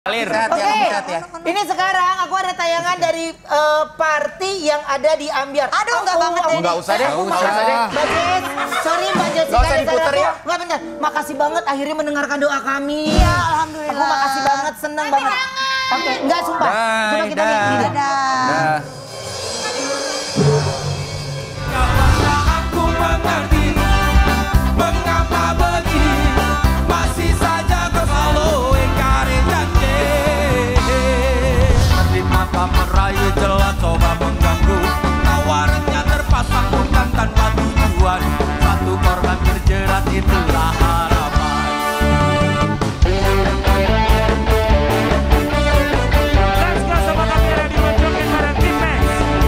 Oke, ini sekarang aku ada tayangan dari party yang ada di Ambyar. Aduh, enggak banget deh. Enggak usah deh, enggak usah deh. Mbak Jess, sorry Mbak Jessica. Enggak usah diputer ya. Enggak benar. Makasih banget akhirnya mendengarkan doa kami. Iya, alhamdulillah. Aku makasih banget, seneng banget. Oke, enggak sumpah. Coba kita lihat ini. Dadah. Aku mengerti mengapa begini masih saja kau selalu ingkari janji. Di mata merayu jelas coba mengganggu, tawarannya terpasang bukan tanpa tujuan. Satu korban terjerat itulah harapan. Let's go sobat Ambyar di Mojokin bareng Tim Max.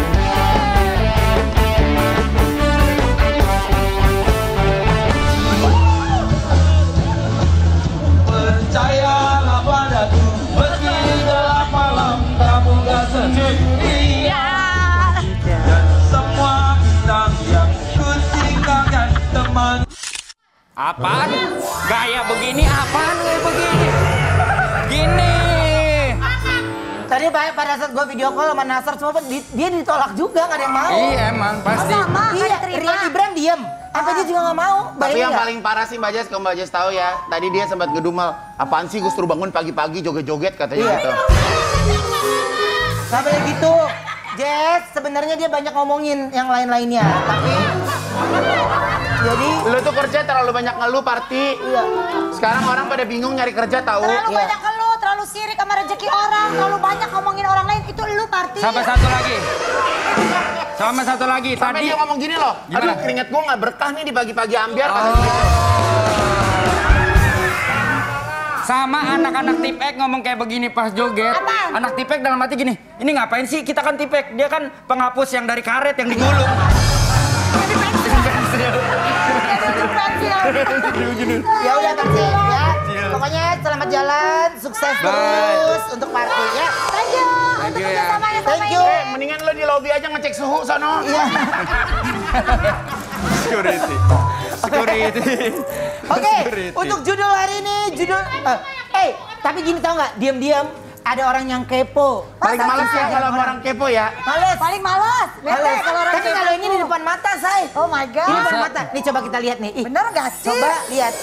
Percayalah padaku, meski gelap malam kamu gak sendirian. Dan semua bintang yang ku tinggalkan teman. Apaan? Gaya begini apaan gaya begini? Gini. Tadi pada saat gue video call sama Nasar, semua dia ditolak juga, gak ada yang mau. Iya emang pasti. Sama, Iya, kan diterima. Rian Ibran diem. Sampai dia juga gak mau. Tapi Bayangin yang nggak? paling parah sih Mbak Jess, kalau Mbak Jess tahu ya, tadi dia sempat ngedumel, apaan sih Gus suruh bangun pagi-pagi joget-joget katanya Iya. gitu. Sampai gitu. Jess, sebenarnya dia banyak ngomongin yang lain-lainnya, tapi jadi Lu tuh kerja terlalu banyak ngeluh party. iya. Sekarang orang pada bingung nyari kerja tahu. Terlalu Iya. banyak lu, terlalu sirik sama rezeki orang, terlalu banyak ngomongin orang lain, itu lu party. Sampai satu lagi. Sama satu lagi Sampai tadi. dia ngomong gini loh, Gimana? aduh keringet gua nggak berkah nih di pagi-pagi Ambyar katanya gitu. Sama anak-anak tipek ngomong kayak begini pas joget. Apaan? Anak tipek dalam hati gini, ini ngapain sih? Kita kan tipek, dia kan penghapus yang dari karet yang digulung. Ya udah Parti ya. Pokoknya selamat jalan, sukses terus untuk Parti ya. Thank you. Untuk you ya. kerjasamanya sama Thank you. ini. Mendingan lo di lobby aja ngecek suhu sono. Iya. Security. Security. Oke, untuk judul hari ini tapi gini tau nggak? Diam-diam ada orang yang kepo. Paling males ya kalau sama orang kepo ya. Males. Paling malas. Lihat Males. deh kalau orang Tapi kayak kalau ini gitu. di depan mata, Say. Oh my god. Di depan mata. Nih coba kita lihat nih. Ih, Bener gak sih? coba lihat.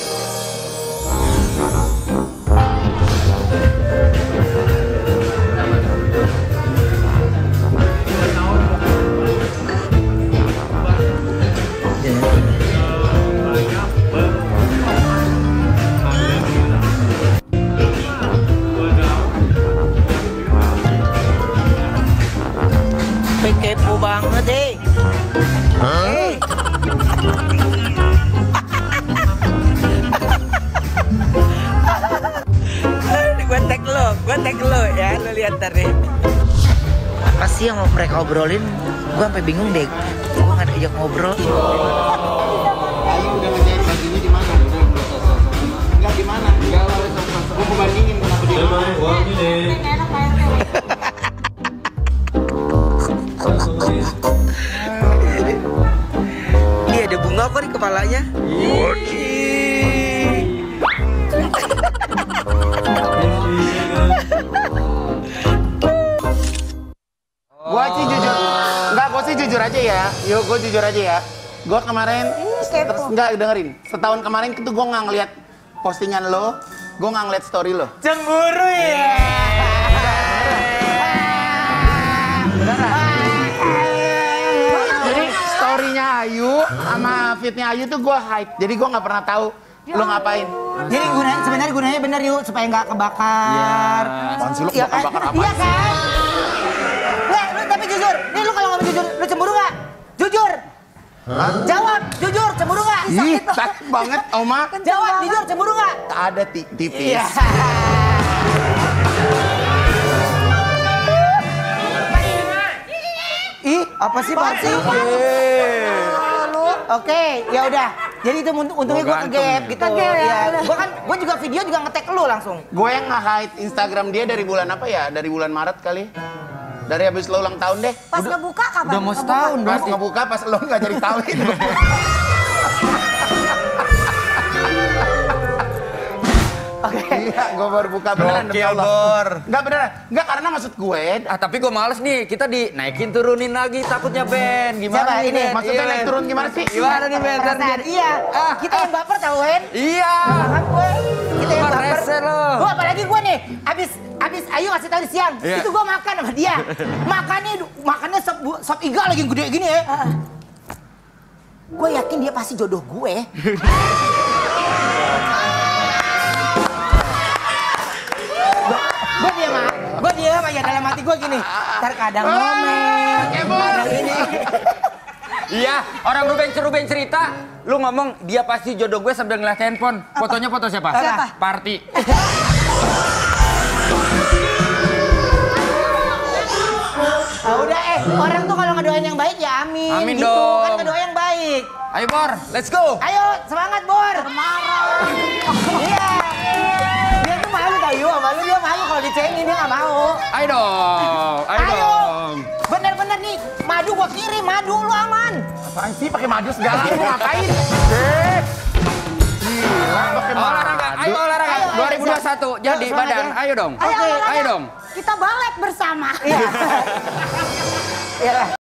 Kepo banget deh. Gue tag lo ya, lo lihat tadi. Apa sih yang mau mereka obrolin? Gue sampai bingung deh. Gue nggak diajak ngobrol. Ayu udah ngejahit bajunya di mana? Enggak di mana? Enggak lah, gua mau bandingin kenapa dia. Enak Pak RT. Ini ada bunga kok di kepalanya. Gua sih jujur, enggak gua sih jujur aja ya. Yuk gua jujur aja ya. Gua kemarin kepo. enggak dengerin. Setahun kemarin itu gua nggak ngeliat postingan lo, gua nggak ngeliat story lo. Cemburu ya. Jadi storynya Ayu sama fitnya Ayu tuh gua hide. Jadi gua nggak pernah tahu lo ngapain. Jadi sebenarnya gunanya bener yuk supaya nggak kebakar. Apaan sih lo Iya kan? bakar apa? Iya kan? Nggak, lu tapi jujur. Nih lu kalau ngomong jujur, lu cemburu nggak? Jujur. Jawab, jujur, cemburu nggak? Ih, sakit banget, Oma. Jawab, jujur, cemburu nggak? Ada tipis. Iya. Ih, apa sih Parti? Oke, ya udah. Jadi itu untungnya gue ke-gap gitu. Ya, gue juga video juga nge-tag lu langsung. Gue yang nge-hide Instagram dia dari bulan apa ya? Dari bulan Maret kali. Dari habis lo ulang tahun deh. Pas ngebuka kapan? Udah mau setahun Pas berarti. ngebuka pas lo nggak jadi tawin. Iya, gue baru buka beneran. demi Gokil, Allah. Bor. Enggak beneran. Enggak, karena maksud gue. Tapi gue males nih, kita dinaikin turunin lagi takutnya Ben. Gimana Siapa nih, ini? Ben? Maksudnya Iya, naik Ben. turun gimana sih? Gimana nih Ben? Perasaan, iya. Kita yang baper tau, Wen. Iya. Paham gue. Kita yang baper. Rese lo. Gue apalagi gue nih, abis Ayu kasih tahu di siang. Iya. Itu gue makan sama dia. Makannya sop iga lagi gede gini ya. Gue yakin dia pasti jodoh gue. Gue diam aja dalam hati gue gini. Ntar kadang ngomel, kadang ini. Iya, orang Ruben cerita, lu ngomong dia pasti jodoh gue sambil ngeliat handphone. Fotonya foto siapa? Siapa? Party. Udah orang tuh kalau ngedoain yang baik ya amin. Amin gitu. dong. Kan ngedoain yang baik. Ayo Bor, let's go. Ayo semangat Bor. Marah. Iya. Dia tuh malu tau Yu, malu dia malu kalau dicengin dia nggak mau. Ayo dong, ayo dong. Bener-bener nih, madu gua kirim, madu lu aman. Apaan sih pakai madu segala? Lu ngapain? Gila, pakai Olahraga, ayo olahraga. Ayo, 2021 jadi semangat badan, ya. ayo dong. Ayo, olahraga. Ayo dong. Kita balet bersama. Iya. Iya.